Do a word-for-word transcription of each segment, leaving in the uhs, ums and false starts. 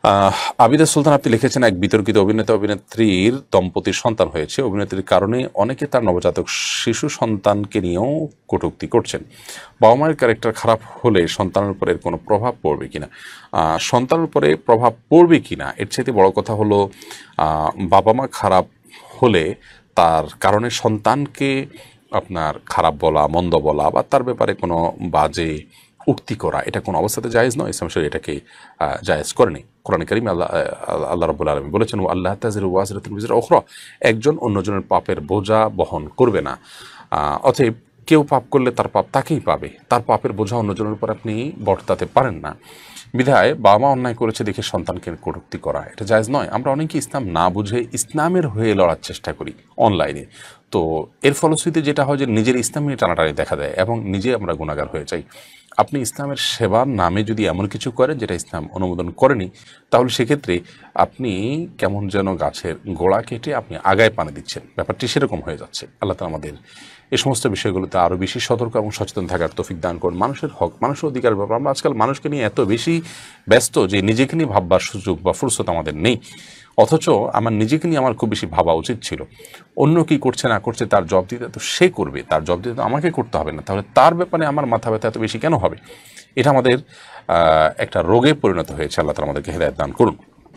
আহ আবিদা সুলতান আপনি লিখেছেন, এক বিতর্কিত অভিনেতা অভিনেত্রীর দম্পতির সন্তান হয়েছে। অভিনেত্রীর কারণে অনেকে তার নবজাতক শিশু সন্তানকে নিয়েও কটূক্তি করছেন। বাবা মায়ের ক্যারেক্টার খারাপ হলে সন্তানের উপরে এর কোনো প্রভাব পড়বে কিনা? আহ, সন্তানের উপরে প্রভাব পড়বে কিনা এর চাইতে বড় কথা হলো আহ, বাবা মা খারাপ হলে তার কারণে সন্তানকে আপনার খারাপ বলা, মন্দ বলা বা তার ব্যাপারে কোনো বাজে উক্তি করা, এটা কোনো অবস্থাতে জায়েজ নয়। ইসলাম শরীয়ত এটাকে আহ, জায়েজ করেনি। কোরআন কারীমে আল্লাহ আহ, আল্লাহ রাব্বুল আলামিন বলেছেন, ও আল্লাহ তাজিরু ওয়াজিরাতুন বিজরা উখরা, একজন অন্যজনের পাপের বোঝা বহন করবে না। আহ, অতএব কেউ পাপ করলে তার পাপ তাকেই পাবে, তার পাপের বোঝা অন্যজনের উপর আপনি বর্তাতে পারেন না। বিধায় বাবা মা অন্যায় করেছে দেখে সন্তানকে কটূক্তি করা এটা জায়েজ নয়। আমরা অনেকেই ইসলাম না বুঝে ইসলামের হয়ে লড়ার চেষ্টা করি অনলাইনে। তো এর ফলশ্রুতিতে যেটা হয় যে নিজের ইসলাম নিয়ে টানাটানি দেখা দেয় এবং নিজে আমরা গুনাহগার হয়ে যাই। আপনি ইসলামের সেবার নামে যদি এমন কিছু করেন যেটা ইসলাম অনুমোদন করেনি, তাহলে সেক্ষেত্রে আপনি কেমন যেন গাছের গোড়া কেটে আপনি আগায় পানি দিচ্ছেন, ব্যাপারটি সেরকম হয়ে যাচ্ছে। আল্লাহ তাআলা আমাদের এই সমস্ত বিষয়গুলোতে আরও বেশি সতর্ক এবং সচেতন থাকার তৌফিক দান করুন। মানুষের হক, মানুষের অধিকার ব্যাপার আমরা আজকাল মানুষকে নিয়ে এত বেশি ব্যস্ত যে নিজেকে নিয়ে ভাববার সুযোগ বা ফুরসত আমাদের নেই। অথচ আমার নিজেকে নিয়ে আমার খুব বেশি ভাবা উচিত ছিল। অন্য কি করছে না করছে তার জব দিতে তো সে করবে, তার জব দিতে তো আমাকে করতে হবে না, তাহলে তার ব্যাপারে আমার মাথা ব্যথা এত বেশি কেন হবে? এটা আমাদের একটা রোগে পরিণত হয়েছে। আল্লাহ তাআলা আমাদেরকে হেদায়েত দান করুন।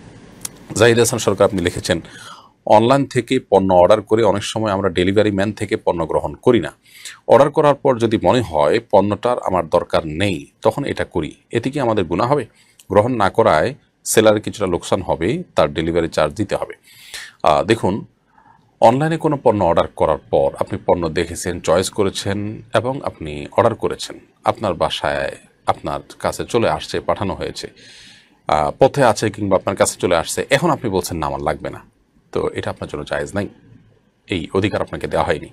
জাহিদ হাসান সরকার আপনি লিখেছেন, অনলাইন থেকে পণ্য অর্ডার করে অনেক সময় আমরা ডেলিভারি ম্যান থেকে পণ্য গ্রহণ করি না। অর্ডার করার পর যদি মনে হয় পণ্যটার আমার দরকার নেই, তখন এটা করি, এতে কি আমাদের গুনাহ হবে? গ্রহণ না করায় সেলারের কিছুটা লোকসান হবে, তার ডেলিভারি চার্জ দিতে হবে। দেখুন, অনলাইনে কোনো পণ্য অর্ডার করার পর আপনি পণ্য দেখেছেন, চয়েস করেছেন এবং আপনি অর্ডার করেছেন, আপনার বাসায় আপনার কাছে চলে আসছে, পাঠানো হয়েছে, পথে আছে কিংবা আপনার কাছে চলে আসছে, এখন আপনি বলছেন না আমার লাগবে না, তো এটা আপনার জন্য জায়েজ নাই। এই অধিকার আপনাকে দেওয়া হয়নি।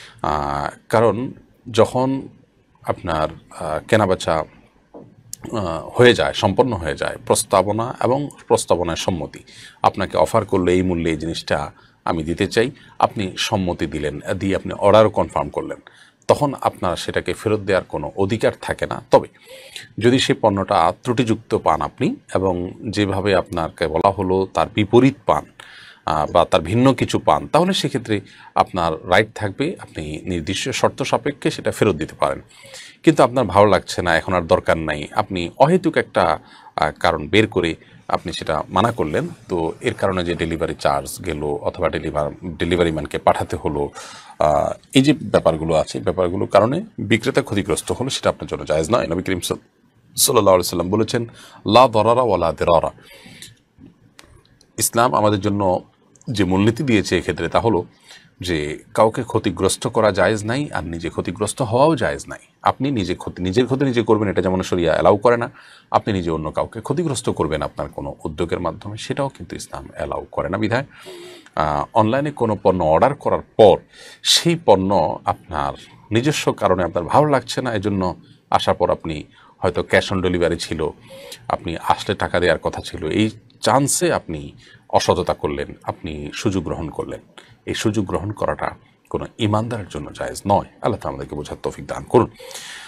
কারণ যখন আপনার কেনাবেচা হয়ে যায়, সম্পন্ন হয়ে যায়, প্রস্তাবনা এবং প্রস্তাবনায় সম্মতি, আপনাকে অফার করলে এই মূল্যে এই জিনিসটা আমি দিতে চাই, আপনি সম্মতি দিলেন, দিয়ে আপনি অর্ডারও কনফার্ম করলেন, তখন আপনার সেটাকে ফেরত দেওয়ার কোনো অধিকার থাকে না। তবে যদি সেই পণ্যটা ত্রুটিযুক্ত পান আপনি এবং যেভাবে আপনাকে বলা হলো তার বিপরীত পান বা তার ভিন্ন কিছু পান, তাহলে সেক্ষেত্রে আপনার রাইট থাকবে, আপনি নির্দিষ্ট শর্ত সাপেক্ষে সেটা ফেরত দিতে পারেন। কিন্তু আপনার ভালো লাগছে না, এখন আর দরকার নাই, আপনি অহেতুক একটা কারণ বের করে আপনি সেটা মানা করলেন, তো এর কারণে যে ডেলিভারি চার্জ গেল অথবা ডেলিভার ডেলিভারি ম্যানকে পাঠাতে হলো, এই যে ব্যাপারগুলো আছে, ব্যাপারগুলোর কারণে বিক্রেতা ক্ষতিগ্রস্ত হলো, সেটা আপনার জন্য জায়েজ নয়। নবী করিম সাল্লাল্লাহু আলাইহি সাল্লাম বলেছেন, লা দরারা ওয়ালা দিরারা। ইসলাম আমাদের জন্য যে মূলনীতি দিয়েছে এক্ষেত্রে তা হলো যে কাউকে ক্ষতিগ্রস্ত করা জায়েজ নাই আর নিজে ক্ষতিগ্রস্ত হওয়াও জায়েজ নাই। আপনি নিজে ক্ষতি নিজের ক্ষতি নিজে করবেন, এটা যেমন শরিয়া অ্যালাউ করে না। আপনি নিজে অন্য কাউকে ক্ষতিগ্রস্ত করবেন আপনার কোনো উদ্যোগের মাধ্যমে, সেটাও কিন্তু ইসলাম অ্যালাউ করে না। বিধায় অনলাইনে কোনো পণ্য অর্ডার করার পর সেই পণ্য আপনার নিজস্ব কারণে আপনার ভালো লাগছে না, এজন্য আসার পর আপনি হয়তো ক্যাশ অন ডেলিভারি ছিল, আপনি আসলে টাকা দেওয়ার কথা ছিল, এই চান্সে আপনি অসততা করলেন, আপনি সুযোগ গ্রহণ করলেন। এই সুযোগ গ্রহণ করাটা কোনো ইমানদারের জন্য জায়েজ নয়। আল্লাহ তাআলা আমাদেরকে বোঝার তৌফিক দান করুন।